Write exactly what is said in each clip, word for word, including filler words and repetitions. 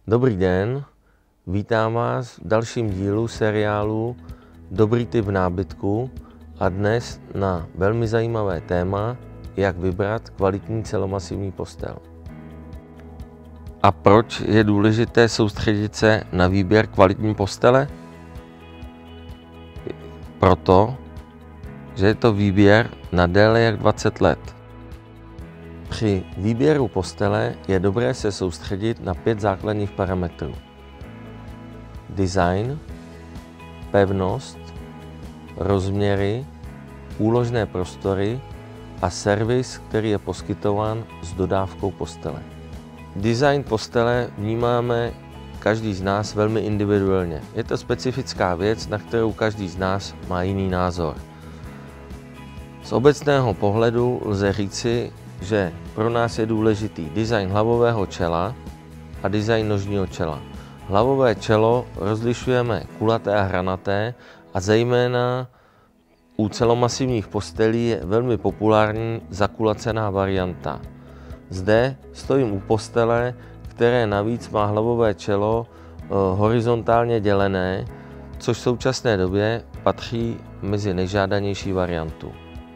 Dobrý den, vítám vás v dalším dílu seriálu Dobrý tip v nábytku a dnes na velmi zajímavé téma, jak vybrat kvalitní celomasivní postel. A proč je důležité soustředit se na výběr kvalitní postele? Proto, že je to výběr na déle jak dvacet let. Při výběru postele je dobré se soustředit na pět základních parametrů. Design, pevnost, rozměry, úložné prostory a servis, který je poskytován s dodávkou postele. Design postele vnímáme každý z nás velmi individuálně. Je to specifická věc, na kterou každý z nás má jiný názor. Z obecného pohledu lze říci, že pro nás je důležitý design hlavového čela a design nožního čela. Hlavové čelo rozlišujeme kulaté a hranaté a zejména u celomasivních postelí je velmi populární zakulacená varianta. Zde stojím u postele, které navíc má hlavové čelo eh, horizontálně dělené, což v současné době patří mezi nejžádanější variantu.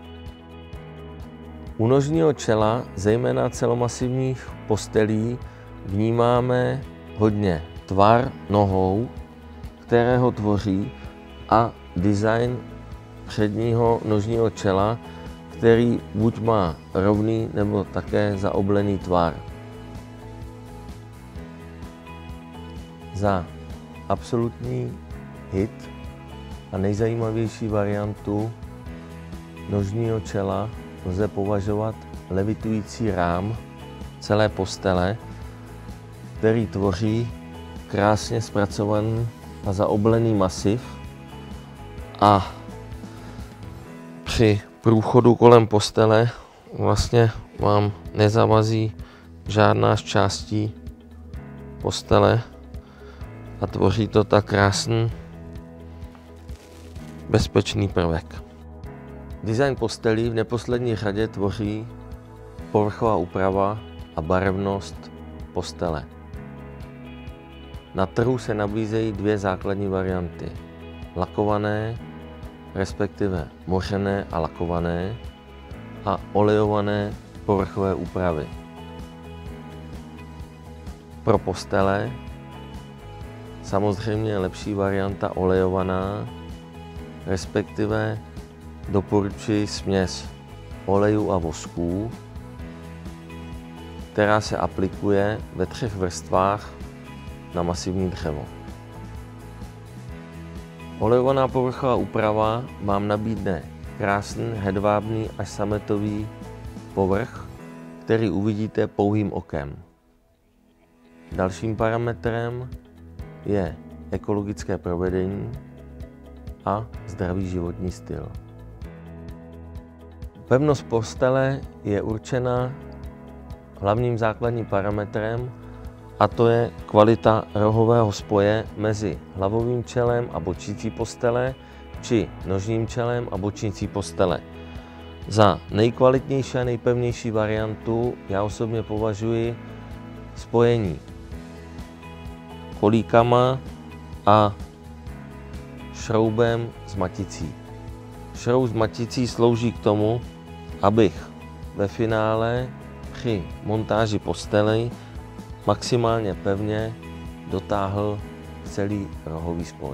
U nožního čela, zejména celomasivních postelí, vnímáme hodně tvar nohou, kterého tvoří, a design předního nožního čela, který buď má rovný nebo také zaoblený tvar. Za absolutní hit a nejzajímavější variantu nožního čela lze považovat levitující rám celé postele, který tvoří krásně zpracovaný a zaoblený masiv, a při průchodu kolem postele vlastně vám nezamazí žádná z částí postele a tvoří to tak krásný bezpečný prvek. Design postelí v neposlední řadě tvoří povrchová úprava a barevnost postele. Na trhu se nabízejí dvě základní varianty. Lakované, respektive mořené a lakované, a olejované povrchové úpravy. Pro postele samozřejmě je lepší varianta olejovaná, respektive doporučuji směs olejů a vosků, která se aplikuje ve třech vrstvách na masivní dřevo. Olejovaná povrchová úprava vám nabídne krásný hedvábný až sametový povrch, který uvidíte pouhým okem. Dalším parametrem je ekologické provedení a zdravý životní styl. Pevnost postele je určena hlavním základním parametrem, a to je kvalita rohového spoje mezi hlavovým čelem a bočnicí postele či nožním čelem a bočnicí postele. Za nejkvalitnější a nejpevnější variantu já osobně považuji spojení kolíkama a šroubem s maticí. Šroub s maticí slouží k tomu, abych ve finále při montáži postele maximálně pevně dotáhl celý rohový spoj.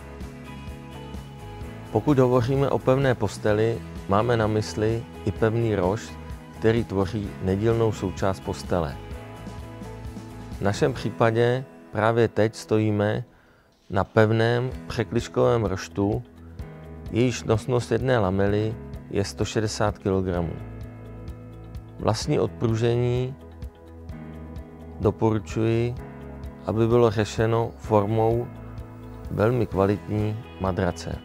Pokud hovoříme o pevné posteli, máme na mysli i pevný rošt, který tvoří nedílnou součást postele. V našem případě právě teď stojíme na pevném překližkovém roštu, jejíž nosnost jedné lamely je sto šedesát kilogramů. Vlastní odpružení doporučuji, aby bylo řešeno formou velmi kvalitní madrace.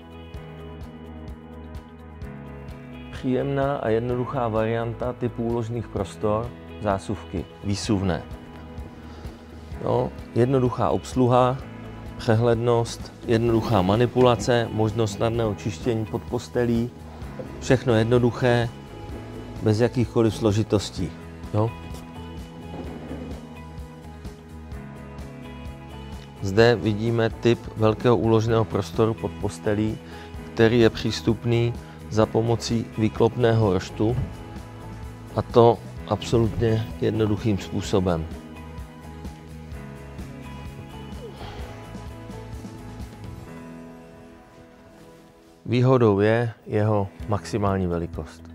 Příjemná a jednoduchá varianta typu úložných prostor, zásuvky výsuvné. No, jednoduchá obsluha, přehlednost, jednoduchá manipulace, možnost snadného čištění pod postelí, všechno jednoduché, bez jakýchkoliv složitostí. Jo? Zde vidíme typ velkého úložného prostoru pod postelí, který je přístupný za pomocí výklopného roštu, a to absolutně jednoduchým způsobem. Výhodou je jeho maximální velikost.